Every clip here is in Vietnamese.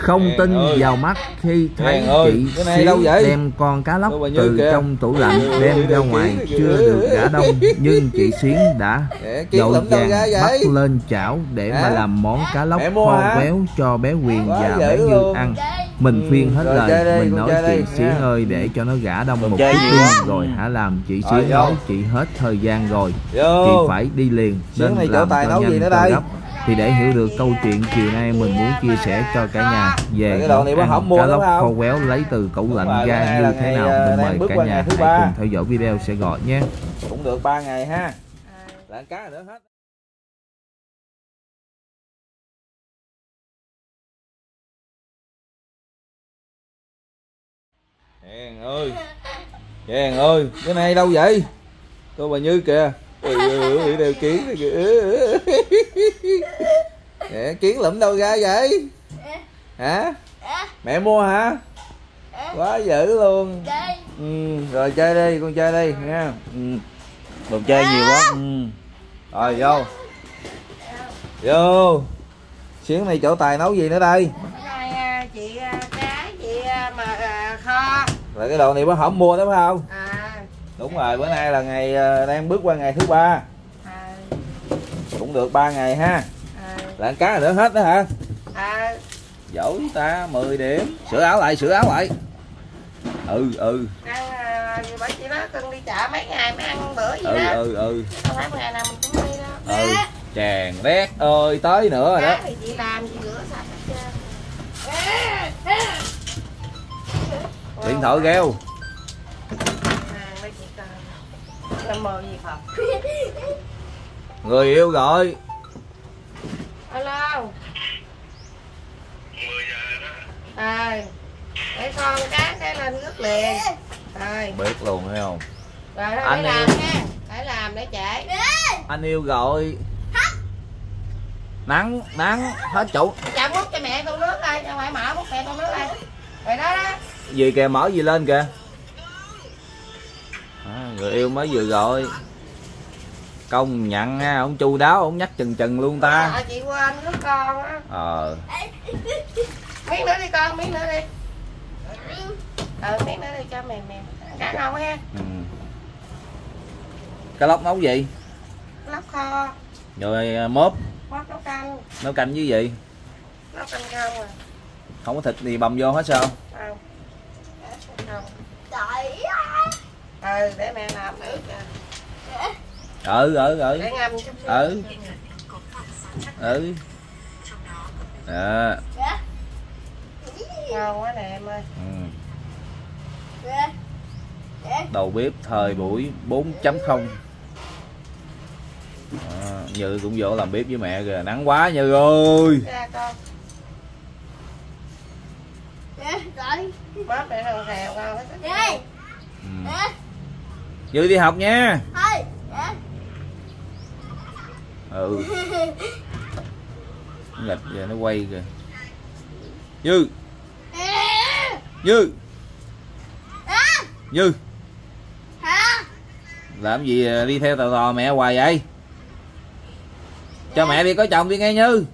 Không tin vào mắt khi thấy chị Xí đem con cá lóc từ trong tủ lạnh đem ra ngoài chưa được gã đông, nhưng chị Xuyến đã vội vàng bắt lên chảo để mà làm món cá lóc kho quéo cho bé Quyền và bé Như ăn. Mình khuyên hết lời, mình nói chị Xuyến ơi, để cho nó gã đông một chút đi rồi hả làm. Chị Xuyến nói chị hết thời gian rồi, chị phải đi liền nên làm cho nhanh cho gấp. Thì để hiểu được câu chuyện chiều nay mình muốn chia sẻ cho cả nhà về món ăn cá lóc kho quéo lấy từ tủ lạnh ra như thế nào, mình mời cả nhà hãy cùng theo dõi video sẽ gọi nhé. Cũng được 3 ngày ha, lạng cá nữa hết. Chèn ơi, cái này đâu vậy? Cô bà Như kìa. Đeo kiến này kìa. Kiến lụm đâu ra vậy? Hả? Mẹ mua hả? Quá dữ luôn. Rồi chơi đi, con chơi đi nha. Đồ chơi nhiều quá. Rồi vô. Vô. Xuyến này chỗ Tài nấu gì nữa đây? Chị cá, chị mà kho. Rồi cái đồ này bác Hổm mua đó phải không? Đúng rồi, bữa nay là ngày đang bước qua ngày thứ 3. Cũng được 3 ngày ha. Lạng cá nữa hết đó hả? Giỏi ta, 10 điểm. Sửa áo lại, sửa áo lại. Bởi chị nói cưng đi chợ mấy ngày mới ăn bữa gì đó. Không phải ngày nào mình cũng đi đâu. Chàng đét ơi, tới nữa rồi đó. Thì chị làm, chị rửa sạch hết trơn. Điện thoại reo. Gì Phật. Người yêu gọi. Alo. 10 giờ đó. Để con cá cái lên nước liền. Rồi. Biết luôn thấy không? Rồi thôi anh làm nha. Phải làm để trễ. Anh yêu gọi. Nắng hết chủ. Chậm múc cho mẹ con nước đây, cho ngoại mở múc mẹ con nước đây. Rồi đó đó. Gì kìa, mở gì lên kìa. Người yêu mới vừa gọi. Công nhận ha, ông chu đáo, ông nhắc chừng luôn ta. Chị quên nước con á. Miếng nữa đi con, miếng nữa đi. Miếng nữa đi cho mềm cá ngon ha. Cá lóc nấu gì? Lóc kho. Rồi mốt nấu canh. Nấu canh với gì? Nấu canh không à. Không có thịt gì bầm vô hết sao? Không. Để mẹ làm thử kìa. Để ngâm chút xíu. Ngon quá nè em ơi. Đầu bếp thời buổi 4.0. Như cũng vô làm bếp với mẹ kìa, nắng quá Như ơi. Ra con. Bóp để thằng khèo con hết. Như đi học nha. Nghịch giờ nó quay kìa. Như làm gì đi theo tò mẹ hoài vậy? Cho mẹ đi có chồng đi nghe Như.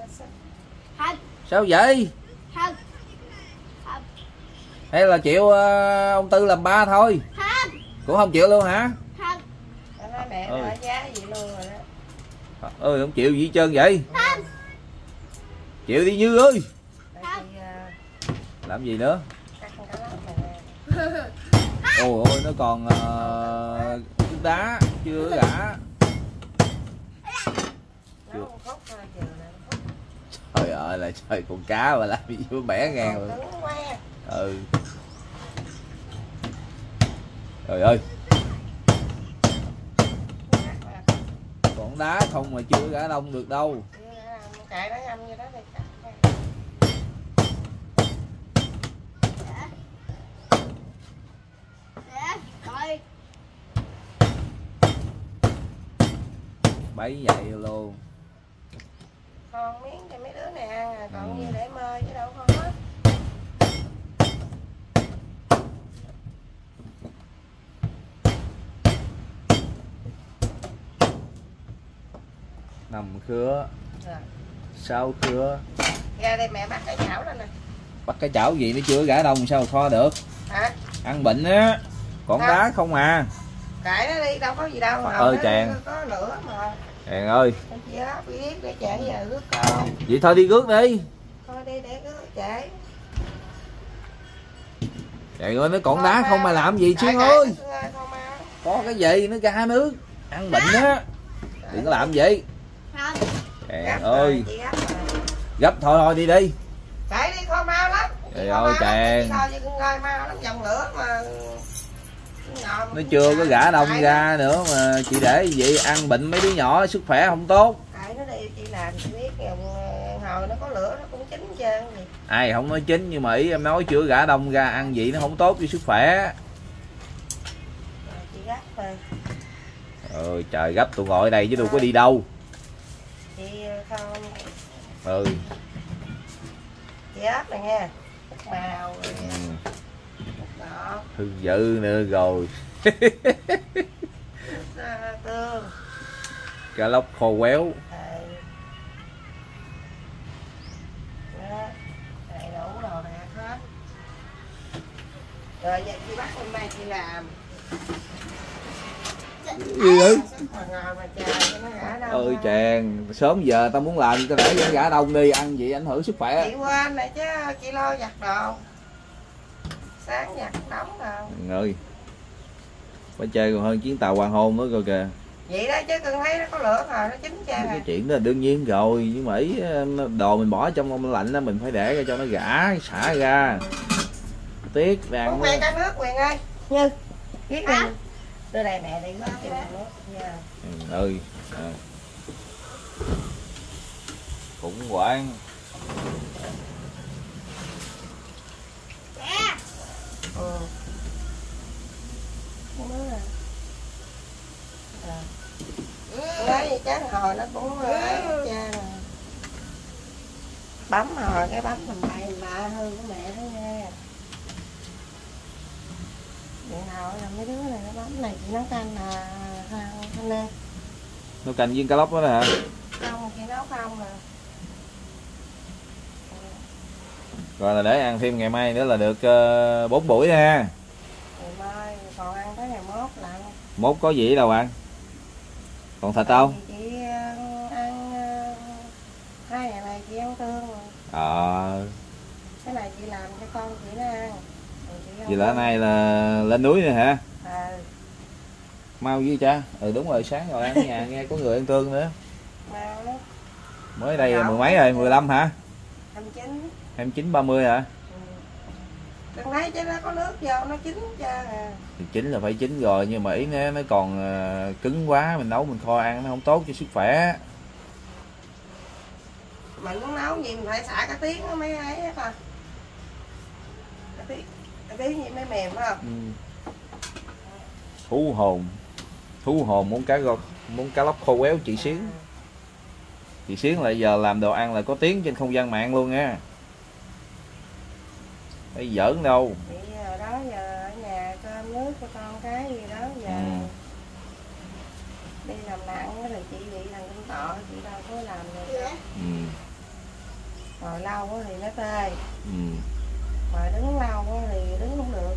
Sao vậy? Hay là chịu ông Tư làm ba thôi? Cũng không chịu luôn hả? Mẹ nói giá gì luôn rồi đó. Không chịu gì hết trơn vậy? Chịu đi Như ơi. Làm gì nữa? Ôi ôi, nó còn trứng đá chưa gã. Trời ơi là trời, con cá mà làm gì vui bẻ ngang rồi. Trời ơi, còn đá không mà chưa gã đông được đâu. Kệ nó ngâm như đó đi. Bấy vậy luôn. Còn miếng cho mấy đứa này ăn à, còn như để mơ chứ đâu không hết. Nằm khứa, 6 khứa, Ra đây mẹ bắt cái chảo lên nè. Bắt cái chảo gì nó chưa gã đông sao kho được. Hả? Ăn bệnh á. Còn đá không à. Cãi nó đi, đâu có gì đâu. Ơi chàng. Có lửa mà. Chàng ơi. Dạ, biết để chạy giờ rước con. Vậy thôi đi rước đi. Thôi đi để rước chạy. Trời ơi, nó còn đá không mà làm gì Xuyên ơi. Có cái gì nó ra nước. Ăn bệnh á. Đừng có làm vậy. Trời ơi. Gấp thôi đi đi. Chạy đi kho mau lắm. Trời ơi chàng. Mau lắm dòng lửa mà. Nó chưa có gã đông ra nữa mà chị để vậy ăn bệnh mấy đứa nhỏ sức khỏe không tốt. Tại nó đi chị làm chị biết hồi nó có lửa nó cũng chín trơn gì. Ai không nói chín nhưng mà ý em nói chưa gã đông ra ăn vậy nó không tốt cho sức khỏe. Chị gấp rồi. Trời gấp tụi ngồi ở đây chứ đâu có đi đâu. Chị không. Chị ớt này nha. Màu rồi. Đó. Hư dữ nữa rồi. Tương. Cá lóc khô quéo. Đầy đủ đồ nè hết. Rồi vậy chị bắt hôm nay chị làm. Gì vậy? Ơi chàng, sớm giờ tao muốn làm tao để gã đông đi ăn vậy ảnh hưởng sức khỏe. Chị quên này chứ chị lo giặt đồ. Sáng giặt nóng đâu. Ơi. Phải chơi còn hơn chuyến tàu hoàng hôn nữa cơ kìa. Vậy đó chứ cưng thấy nó có lửa rồi nó chín cha. Cái chuyện đó là đương nhiên rồi, nhưng mà ý đồ mình bỏ trong đông lạnh đó mình phải để cho nó gã xả ra. Tiếc đang. Uống cái nước Quyền ơi. Như. Biết đi. Đưa đây mẹ đi rót cho nước nha. Cũng quán. Nói gì chứ hồi nó cũng cha nè. Bấm hồi cái bấm tầm bậy lạ hơn của mẹ đó nha. Điện thoại là mấy đứa này nó bấm này chị nấu canh là anh nè. Nấu canh viên cá lóc đó hả? Không, chị nấu không à. Rồi là để ăn thêm ngày mai nữa là được 4 buổi ha. Ngày mai còn ăn tới ngày mốt lận. Mốt có gì đâu ăn? Còn thịt đâu? Chị ăn 2 ngày này chị ăn tương rồi. Cái này chị làm cho con chị nó ăn. Vậy là nay là lên núi nữa hả? Mau với cha. Đúng rồi, sáng rồi ăn ở nhà nghe có người ăn tương nữa. Mới đây mười mấy rồi, 15 hả? 29. 29 30 hả? Đừng thấy chứ nó có nước vô nó chín chưa à. Thì chín là phải chín rồi nhưng mà ý nó còn cứng quá mình nấu mình kho ăn nó không tốt cho sức khỏe. Mình muốn nấu gì mình phải xả cả tiếng nó mới ấy hết à. Cái tiếng gì mới mềm phải không? Thú hồn muốn cá lóc khô quéo chị Xuyến. Chị Xuyến lại giờ làm đồ ăn là có tiếng trên không gian mạng luôn nha. Đây giỡn đâu. Chị đó giờ ở nhà cơm nước cho con cái gì đó giờ đi làm nặng là chị bị thằng Kinh Tọ chị đâu có làm được. Ngồi lâu thì nó tê. Mà đứng lâu thì đứng không được.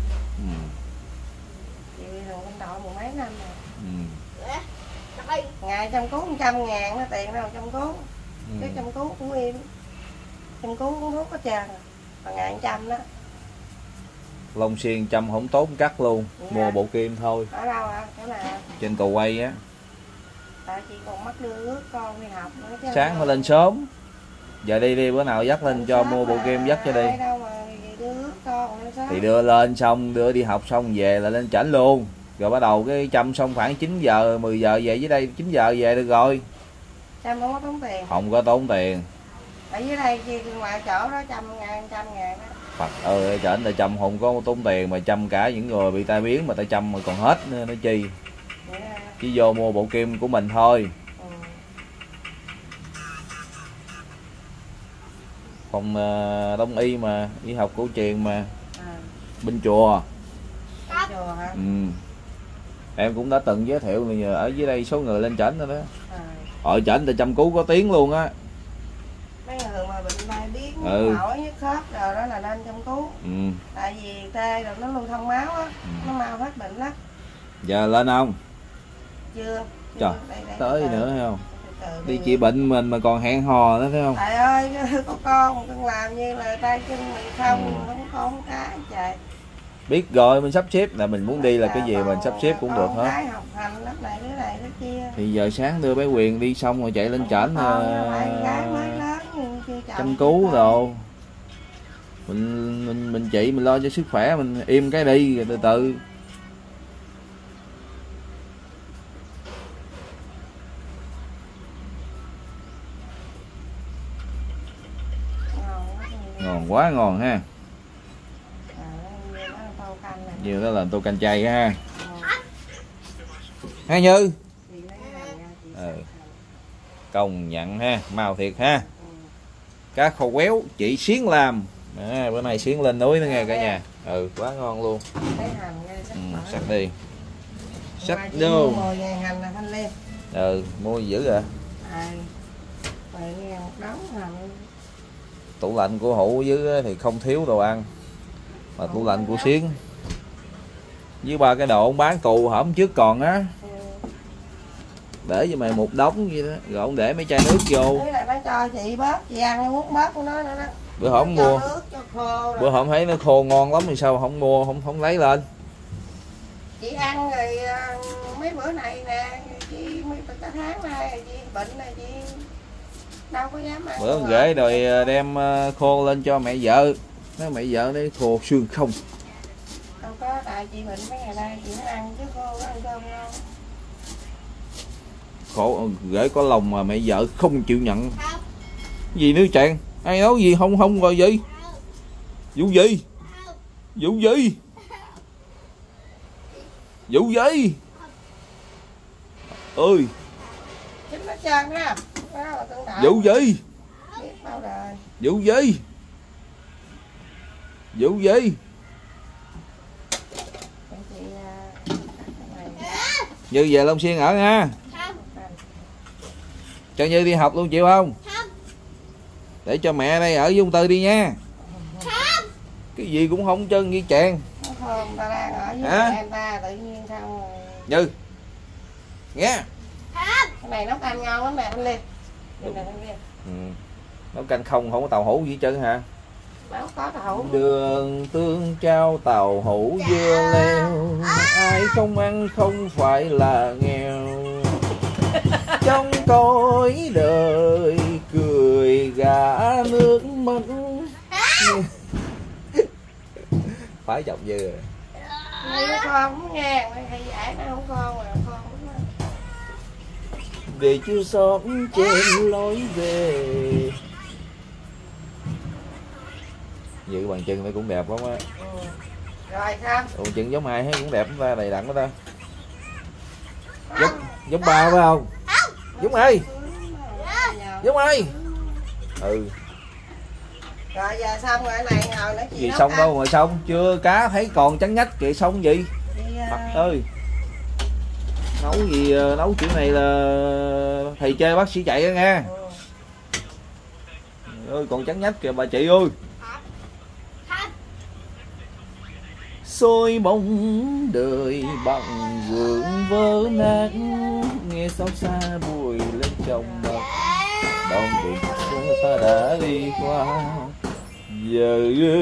Chị bị thằng Kinh Tọ mười mấy năm rồi. Ngày chăm cứu 100.000 nó tiền đâu chăm cứu. Cái chăm cứu cũng im. Chăm cứu cũng thuốc hết trơn. Mà ngày 100 đó. Long Xuyên chăm không tốt cắt luôn. Mua bộ kim thôi. Ở đâu ạ? Chỗ nào? Trên cầu quay á. Tại chị còn mắc đưa rước con đi học nữa chứ. Sáng phải lên sớm. Giờ đi bữa nào dắt lên cho mua bộ kim dắt cho đi. Đâu mà đưa rước con lên sớm. Thì đưa lên xong đưa đi học xong về là lên chảnh luôn. Rồi bắt đầu cái chăm xong khoảng 9 giờ 10 giờ về dưới đây 9 giờ về được rồi. Chăm không có tốn tiền. Không có tốn tiền. Ở dưới đây chi ngoài chỗ đó 100.000 đó. Phật ơi chảnh ta chăm không có tốn tiền mà chăm cả những người bị tai biến mà ta chăm mà còn hết nữa, nó chi. Chỉ vô mua bộ kim của mình thôi. Phòng đông y mà y học cổ truyền mà. Bên chùa. Hả? Em cũng đã từng giới thiệu là ở dưới đây số người lên chảnh rồi đó. Ở chảnh ta chăm cứu có tiếng luôn á. Mấy người mà bệnh tai mỏi nhức khớp rồi đó là nên chăm cứu. Tại vì tê rồi nó lưu thông máu á, nó mau hết bệnh lắm. Giờ lên không? Chưa. Trời, tới nữa thấy không? Đi trị bệnh mình mà còn hẹn hò đó thấy không? Trời ơi, có con làm như là tay chân mình không con cái trời. Biết rồi, mình sắp xếp là mình muốn đi là cái gì mình sắp xếp cũng được hết. Học hành lớp này đứa kia. Thì giờ sáng đưa bé Quyền đi xong rồi chạy lên trển chăm cứu đồ. Mình trị mình lo cho sức khỏe mình im cái đi rồi từ từ. Ngon quá ngon ha. Nhiều đó là tô canh chay ha. Ha Như. Công nhận ha, màu thiệt ha. Cá khô quéo chị Xiến làm. Bữa nay Xiến lên núi nữa nghe cả nhà. Quá ngon luôn. Sắc đi. Sắc vô. Mua dữ rồi. Tủ lạnh của Hữu dưới thì không thiếu đồ ăn. Mà tủ lạnh của Xiến với ba cái đồ ông bán cù hổm trước còn á. Để cho mày một đống vậy đó, rồi ông để mấy chai nước vô. Thế là nó cho chị bớt, chị ăn muốn bớt của nó nữa đó. Bữa hổm mua. Bữa hổm thấy nó khô ngon lắm thì sao không mua, không lấy lên. Chị ăn rồi mấy bữa này nè, chị mấy cả tháng nay chị bệnh này chị đâu có dám ăn. Bữa rể rồi đem khô lên cho mẹ vợ. Nói mẹ vợ đấy khô xương không. Đâu có, tại chị bệnh mấy ngày nay chị mới ăn chứ khô có ăn cơm ngon. Khổ gửi có lòng mà mẹ vợ không chịu nhận. Gì nữa Tràng? Ai nói gì không rồi gì? Vụ gì? Vụ gì? Vụ gì? Ơi. Chính nó trơn ha. Vụ gì? Biết bao đời. Vụ gì? Vụ gì? Như về Long Xuyên ở ha. Cho Như đi học luôn chịu không? Không. Để cho mẹ đây ở với ông Tư đi nha. Không. Cái gì cũng không chân như Tràng. Không, ta đang ở với em ta tự nhiên sao rồi. Như. Nghe. Không. Cái này nấu canh ngon lắm nè anh Liên. Nấu canh không có tàu hũ gì trơn hả? Nấu có tàu hũ. Đường tương trao tàu hũ dưa leo. Ai không ăn không phải là nghèo. Trong cõi đời cười gã nước mắt. Phải giọng Như rồi. Như con không nghe, hay giải nó không con mà con. Về chưa xóm trên lối về. Như bàn chân nó cũng đẹp lắm á. Rồi sao? Bàn chân giống ai thấy cũng đẹp lắm ta, đầy đặn đó ta. Giống ba phải không? Giống ai? Giống ai? Rồi giờ xong rồi này ngồi nói chuyện. Gì xong đâu mà xong, chưa cá thấy còn trắng nhách kìa xong gì? Mặt ơi. Nấu gì nấu kiểu này là thầy chơi bác sĩ chạy đó nghe. Ơi còn trắng nhách kìa bà chị ơi. Xôi bóng đời bằng gương vỡ nát, nghe xót xa bụi lên trong mặt. Đón tình ta đã đi qua giờ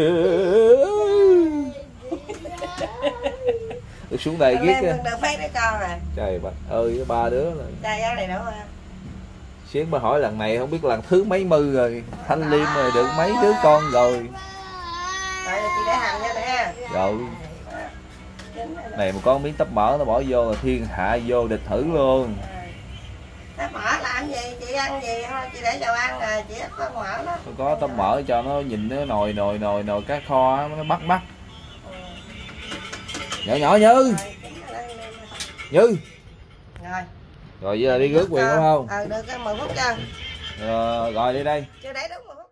được xuống đây ghét được phát đứa con rồi. Trời bà ơi ba đứa rồi. Trai giá này đâu ha. Xuyến bà hỏi lần này không biết lần thứ mấy mươi rồi. Thanh Liêm rồi được mấy đứa con rồi. Rồi chị để hành nha nè. Rồi. Này mà có miếng tấp mỡ nó bỏ vô là thiên hạ vô địch thử luôn. Tấp mỡ làm gì? Chị ăn gì thôi, chị để vào ăn rồi, chị ít tấp mỡ đó. Có tấp mỡ cho nó nhìn nó nồi cá kho nó bắt. Nhỏ Như. Như. Rồi giờ đi rước Quyền đúng không? Được 10 phút cho. Rồi đi đây. Chưa để đúng 10 phút.